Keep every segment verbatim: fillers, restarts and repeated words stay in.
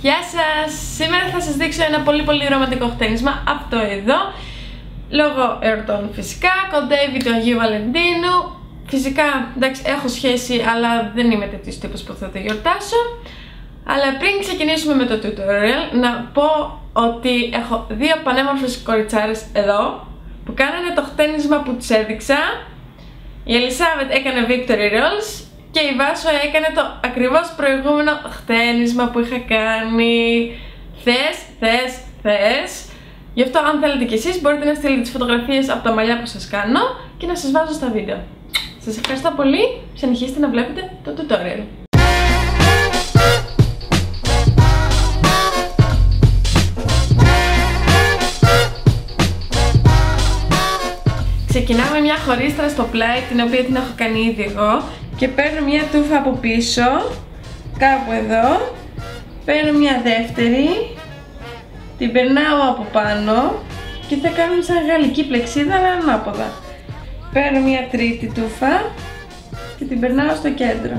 Γεια σας! Σήμερα θα σας δείξω ένα πολύ πολύ ρομαντικό χτένισμα. Αυτό εδώ, λόγω εορτών φυσικά, κοντεύει το Αγίου Βαλεντίνου. Φυσικά, εντάξει, έχω σχέση, αλλά δεν είμαι τέτοιος τύπος που θα το γιορτάσω. Αλλά πριν ξεκινήσουμε με το tutorial, να πω ότι έχω δύο πανέμορφες κοριτσάρες εδώ που κάνανε το χτένισμα που τους έδειξα. Η Ελισάβετ έκανε Victory Rolls και η Βάσο έκανε το ακριβώς προηγούμενο χτένισμα που είχα κάνει. Θες, θες, θες. Γι' αυτό αν θέλετε κι εσείς μπορείτε να στείλετε τις φωτογραφίες από τα μαλλιά που σας κάνω και να σας βάζω στα βίντεο. Σας ευχαριστώ πολύ, συνεχίστε να βλέπετε το tutorial. Ξεκινάμε μια χωρίστρα στο πλάι, την οποία την έχω κάνει ήδη εγώ, και παίρνω μια τούφα από πίσω, κάπου εδώ, παίρνω μια δεύτερη, την περνάω από πάνω και θα κάνουμε σαν γαλλική πλεξίδα, αλλά ανάποδα. Παίρνω μια τρίτη τούφα και την περνάω στο κέντρο.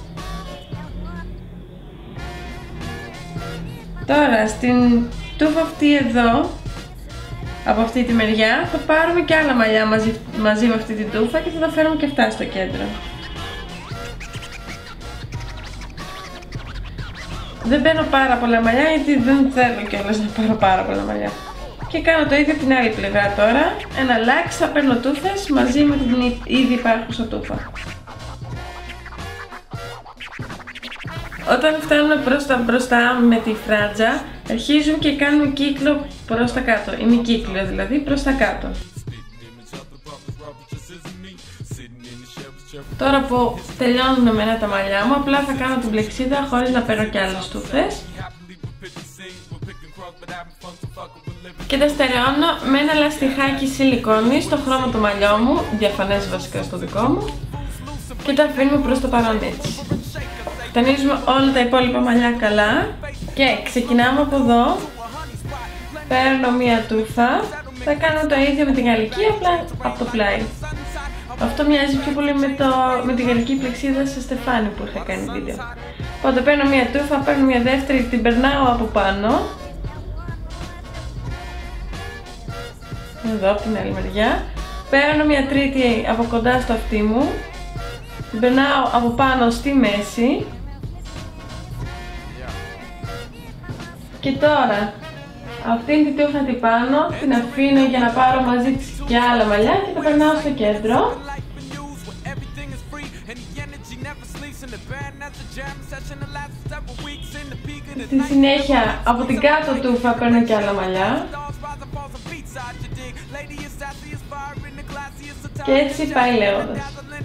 Τώρα στην τούφα αυτή εδώ, από αυτή τη μεριά, θα πάρουμε και άλλα μαλλιά μαζί, μαζί με αυτή την τούφα και θα τα φέρουμε και αυτά στο κέντρο. Δεν παίρνω πάρα πολλά μαλλιά γιατί δεν θέλω κιόλας να πάρω πάρα πολλά μαλλιά. Και κάνω το ίδιο την άλλη πλευρά τώρα. Ένα λάξ, θα παίρνω τούφες μαζί με την ήδη υπάρχουσα τούφα. Όταν φτάνουμε προς τα μπροστά με τη φράτζα, αρχίζουμε και κάνουμε κύκλο προς τα κάτω. Είναι κύκλο δηλαδή προς τα κάτω. Τώρα που τελειώνουν εμένα τα μαλλιά μου, απλά θα κάνω την πλεξίδα χωρίς να παίρνω κι άλλες τούφες. Και τα στερεώνω με ένα λαστιχάκι σιλικόνη στο χρώμα του μαλλιό μου, διαφανές βασικά στο δικό μου, και τα αφήνουμε προς το παρόν έτσι. Τανίζουμε όλα τα υπόλοιπα μαλλιά καλά και ξεκινάμε από εδώ. Παίρνω μία τούφα, θα κάνω το ίδιο με τη γαλλική, απλά από το πλάι. Αυτό μοιάζει πιο πολύ με, το, με τη γαλλική πλεξίδα σε στεφάνι που είχα κάνει βίντεο. Οπότε παίρνω μία τούφα, παίρνω μία δεύτερη, την περνάω από πάνω. Εδώ από την άλλη μεριά. Παίρνω μία τρίτη από κοντά στο αυτί μου. Την περνάω από πάνω στη μέση. Και τώρα αυτήν την τούφα την πάνω την αφήνω για να πάρω μαζί της και άλλα μαλλιά και τα περνάω στο κέντρο. Στη συνέχεια από την κάτω τούφα παίρνω και άλλα μαλλιά. Και έτσι πάει λέγοντας.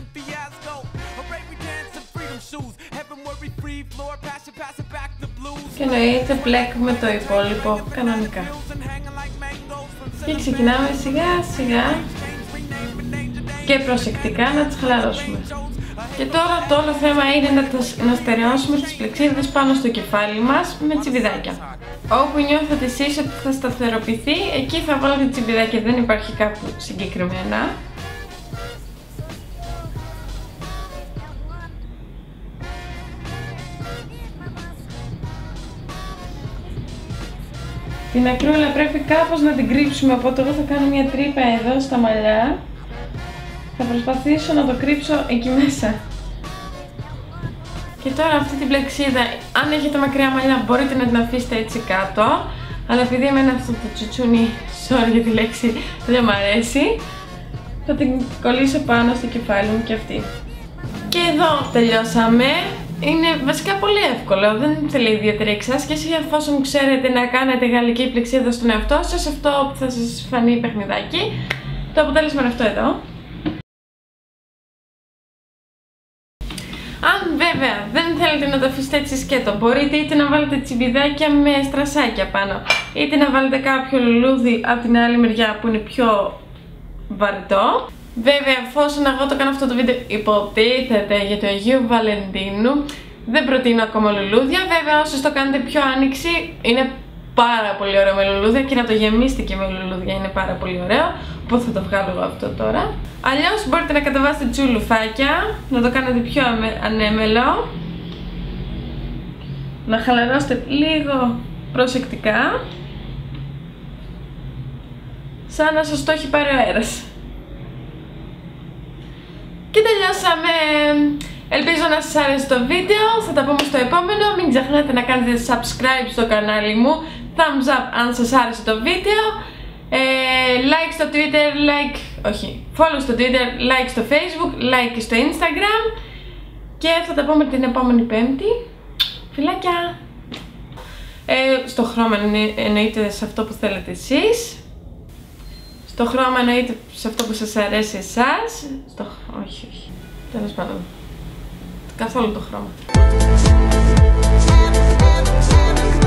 Και εννοείται πλέκουμε το υπόλοιπο κανονικά. Και ξεκινάμε σιγά σιγά και προσεκτικά να τις χαλαρώσουμε. Και τώρα το όλο θέμα είναι να, tas, να στερεώσουμε τις πλεξίδες πάνω στο κεφάλι μας με τσιμπιδάκια. Όπου νιώθετε εσείς ότι θα σταθεροποιηθεί, εκεί θα βάλετε τσιμπιδάκια, δεν υπάρχει κάπου συγκεκριμένα. Την ακρούλα πρέπει κάπως να την κρύψουμε, οπότε εγώ θα κάνω μια τρύπα εδώ στα μαλλιά. Θα προσπαθήσω να το κρύψω εκεί μέσα. Και τώρα αυτή την πλεξίδα, αν έχετε μακριά μαλλιά μπορείτε να την αφήσετε έτσι κάτω. Αλλά επειδή εμένα αυτό το τσουτσούνι, sorry για τη λέξη, δεν μ' αρέσει, θα την κολλήσω πάνω στο κεφάλι μου και αυτή. Και εδώ τελειώσαμε. Είναι βασικά πολύ εύκολο, δεν θέλει ιδιαίτερη εξάσκηση, εφόσον ξέρετε να κάνετε γαλλική πλεξίδα στον εαυτό σας, αυτό που θα σας φανεί παιχνιδάκι. Το αποτέλεσμα είναι αυτό εδώ. Αν βέβαια δεν θέλετε να το αφήσετε έτσι σκέτο, μπορείτε είτε να βάλετε τσιμπιδάκια με στρασάκια πάνω, είτε να βάλετε κάποιο λουλούδι από την άλλη μεριά που είναι πιο βαρετό. Βέβαια, εφόσον εγώ το κάνω αυτό το βίντεο υποτίθεται για το Αγίου Βαλεντίνου, δεν προτείνω ακόμα λουλούδια. Βέβαια, όσοι το κάνετε πιο άνοιξη, είναι πάρα πολύ ωραίο με λουλούδια, και να το γεμίσετε και με λουλούδια είναι πάρα πολύ ωραίο. Οπότε θα το βγάλω εγώ αυτό τώρα. Αλλιώς μπορείτε να κατεβάσετε τσουλουφάκια, να το κάνετε πιο ανέμελο. να χαλαρώσετε λίγο προσεκτικά, σαν να σας το έχει πάρει ο αέρας. Και τελειώσαμε! Ελπίζω να σας άρεσε το βίντεο, θα τα πούμε στο επόμενο. Μην ξεχνάτε να κάνετε subscribe στο κανάλι μου, thumbs up αν σας άρεσε το βίντεο, ε, like στο Twitter, like, όχι, follow στο Twitter, like στο Facebook, like στο Instagram και θα τα πούμε την επόμενη Πέμπτη. Φιλάκια! Ε, στο χρώμα εννοείται σε αυτό που θέλετε εσείς. Στο χρώμα εννοείται σε αυτό που σας αρέσει εσάς. Στο... όχι, όχι. Τέλος πάντων. Καθόλου το χρώμα.